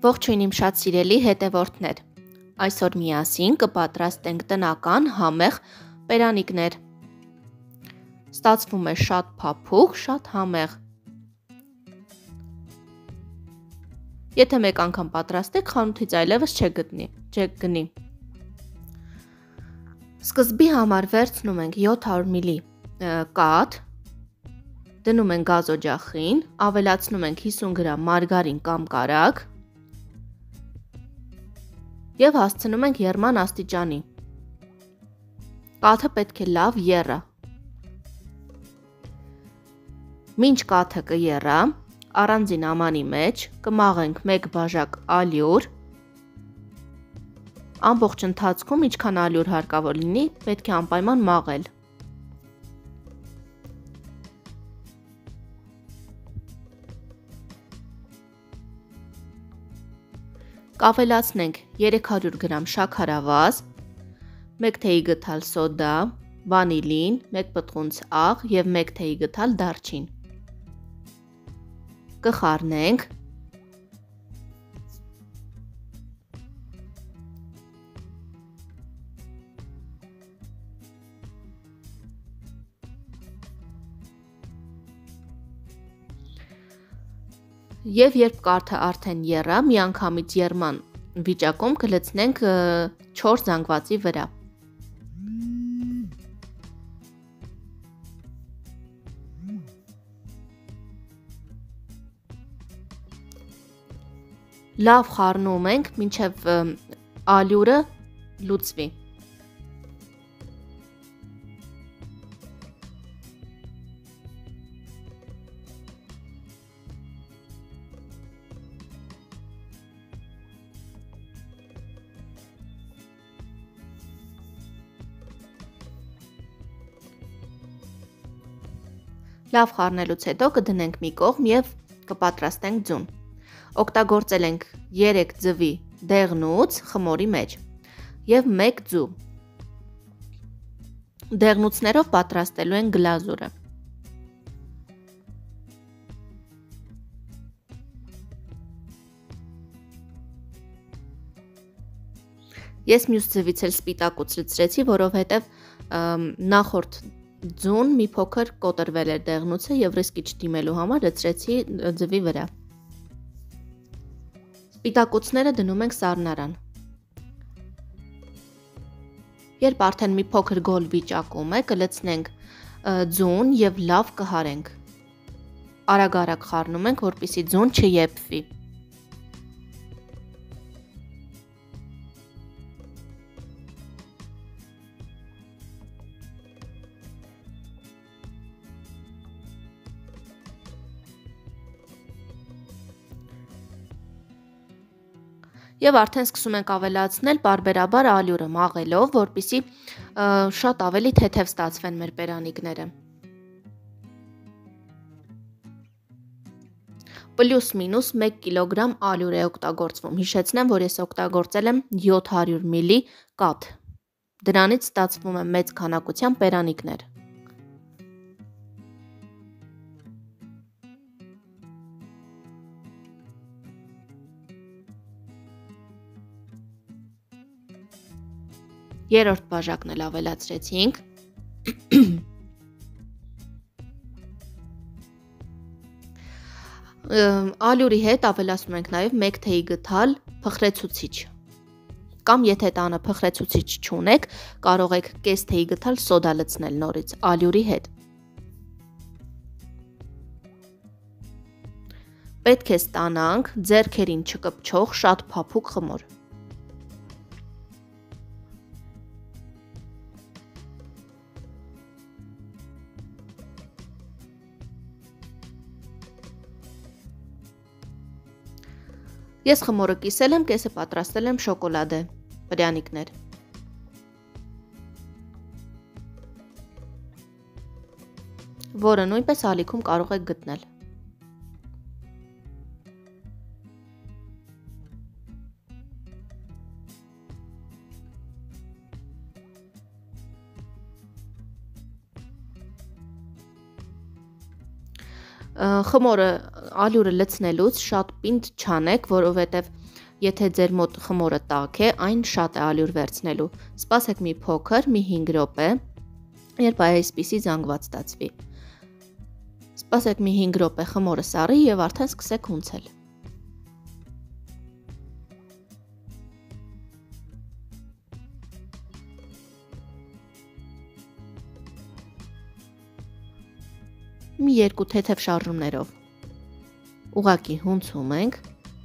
Ողջույն իմ շատ սիրելի հետևորդներ, այսօր միասին կպատրաստենք տնական համեղ պերանիկներ, ստացվում է շատ փափուկ, շատ համեղ, եթե մեկ անգամ պատրաստեք, խանութից այլևս չեք գնի, սկզբի համար վերցնում ենք 700 մլ կաթ, դնում ենք գազօջախին, ավելացնում ենք 50 գրամ մարգարին կամ կարագ և հասցնում ենք եռման աստիճանի, կաթը պետք է լավ եռա, մինչ կաթը կեռա, առանձին ամանի մեջ կմաղենք 1 բաժակ ալյուր, ամբողջ ընթացքում ինչքան ալյուր հարկավոր լինի, պետք է անպայման մաղել, կավելացնենք 300 գրամ շաքարավազ, 1 թեյի գթալ սոդա, վանիլին, 1 պտղունց աղ և 1 թեյի գթալ դարչին, կխառնենք, և երբ կաթը արդեն եռա, միանգամից եռման վիճակում կլցնենք 4 զանգվածի վրա։ Լավ խառնում ենք, մինչև ալյուրը լուծվի։ Լավ խառնելուց հետո կդնենք մի կողմ և կպատրաստենք ձուն։ Օգտագործել ենք 3 ձվի դեղնուց խմորի մեջ և 1 ձու։ Դեղնուցներով պատրաստելու ենք գլազուրը։ Ես մյուս ձվից էլ սպիտակուց լցրեցի, որովհետև նախորդ ձուն մի փոքր կոտրվել էր դեղնուցը և ռիսկի չդիմելու համար լցրեցի ձվի վրա։ Սպիտակուցները դնում ենք սառնարան։ Երբ արդեն մի փոքր գոլ վիճակում է, կլցնենք ձուն և լավ կհարենք։ Արագ-արագ խառնում ենք, որպեսզի ձուն չեփվի։ Եվ արդեն սկսում ենք ավելացնել պարբերաբար ալյուրը մաղելով, որպեսզի շատ ավելի թեթև ստացվեն մեր պերանիկները։ Պլյուս մինուս 1 կգ ալյուր է օգտագործվում։ Հիշեցնեմ, որ ես օգտագործել եմ 700 մլ կաթ։ Դրանից ստացվում է մեծ քանակության պերանիկներ։ Երրորդ բաժակն էլ ավելացրեցինք։ Ալյուրի հետ ավելացնում ենք նաև 1 թեյի գթալ փխրեցուցիչ։ Կամ եթե տանը փխրեցուցիչ չունեք, կարող եք կես թեյի գթալ սոդա լցնել նորից ալյուրի հետ։ Պետք է ստանանք ձեռքերին չկպչող շատ փափուկ խմոր։ Ես խմորը կիսել եմ, կեսը պատրաստել եմ շոկոլադե պերանիկներ։ Որը նույնպես ալիքում կարող եք գտնել։ Խմորը ալյուրը լցնելուց շատ պինդ չանեք, որովհետև եթե ձեր մոտ խմորը տաք է, այն շատ է ալյուր վերցնելու։ Սպասեք մի փոքր, մի 5 րոպե, երբ այսպիսի զանգված ստացվի։ Սպասեք մի 5 րոպե խմորը սառի եւ արդեն սկսեք ունցել։ Մի 2 թեթև շարժումներով ուղղակի հունցում ենք։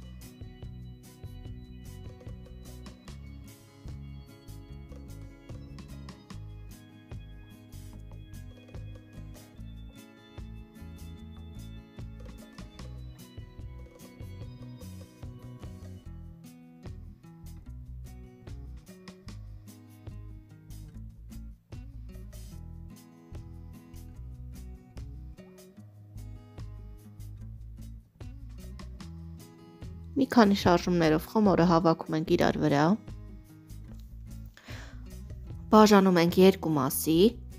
Մի քանի շարժումներով խմորը հավաքում ենք իրար վրա, բաժանում ենք 2 մասի,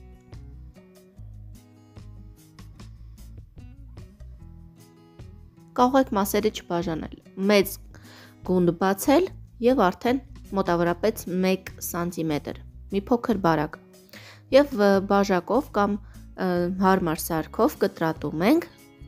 կարող եք մասերը չբաժանել, մեծ գունդ բացել եւ արդեն մոտավորապես 1 սանտիմետր, մի փոքր բարակ, եւ բաժակով կամ հարմար սարքով կտրատում ենք։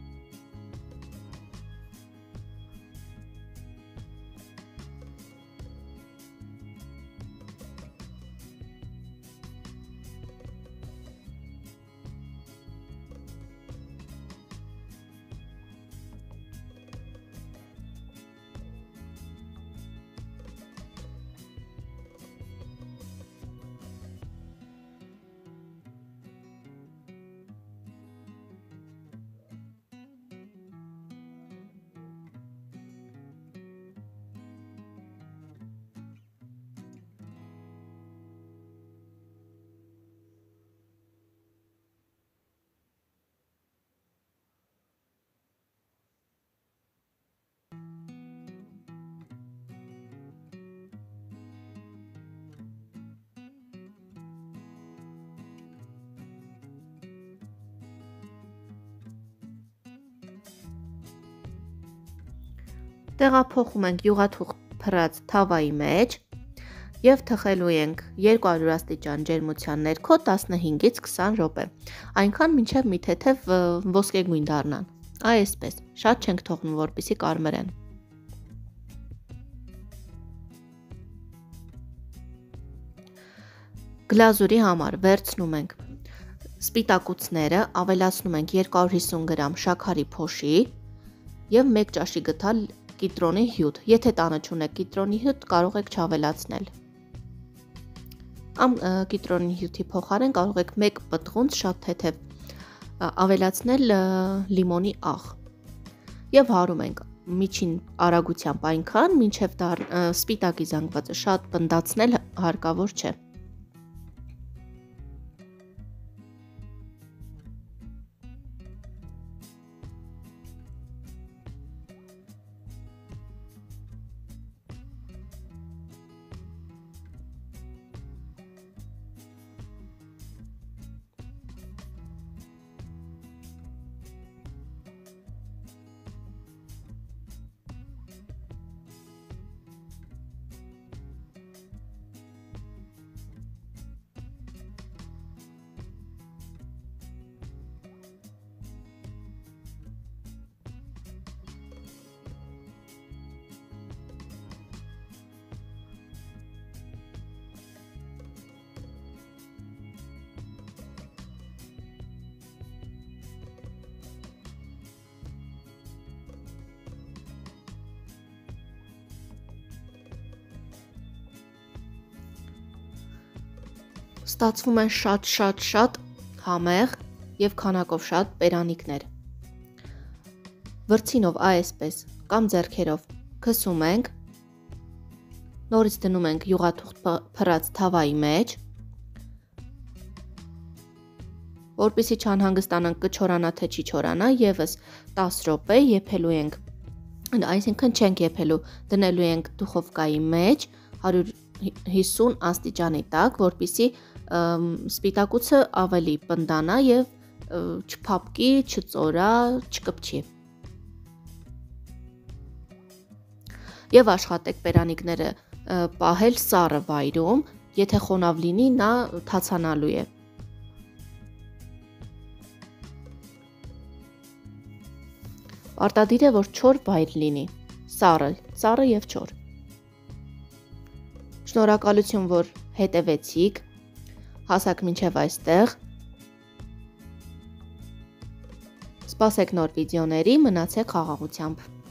Տեղափոխում ենք յուղաթուղթ փռած թավայի մեջ եւ թխելու ենք 200 աստիճան ջերմության ներքո 15-ից 20 րոպե, այնքան մինչև մի թեթև ոսկեգույն դառնան, այսպես, շատ չենք թողնում, որպեսզի կարմրեն։ Գլազուրի համար վերցնում ենք սպիտակուցները, ավելացնում ենք 250 գրամ շաքարի փոշի եւ 1 ճաշի գթալ կիտրոնի հյութ, եթե տանը չունեք կիտրոնի հյութ, կարող եք չավելացնել։ Ամ կիտրոնի հյութի փոխարեն կարող եք 1 պտղունց շատ թեթև ավելացնել լիմոնի աղ եւ հարում ենք միջին արագությամբ այնքան, մինչև սպիտակի զանգվածը շատ պնդացնել հարկավոր չէ։ Ստացվում են շատ համեղ եւ քանակով շատ պերանիկներ։ Վրձինով այսպես կամ ձեռքերով քսում ենք, նորից դնում ենք յուղաթուղթ փռած թավայի մեջ, որպեսզի չանհանգստանանք կչորանա թե չի չորանա, եւս 10 րոպե եփելու ենք, այսինքն չենք եփելու, դնելու ենք դուխովկայի մեջ 150 աստիճանի տակ, որպեսզի սպիտակուցը ավելի պնդանա եւ չփափկի, չծորա, չկպչի։ եւ աշխատեք պերանիկները պահել սառը վայրում, եթե խոնավ լինի, նա թացանալու է։ Պարտադիր է, որ չոր վայր լինի, սառը եւ չոր։ Շնորհակալություն, որ հետևեցիք, հասաք մինչև այստեղ։ Սպասեք նոր վիդեոների, մնացեք խաղաղությամբ։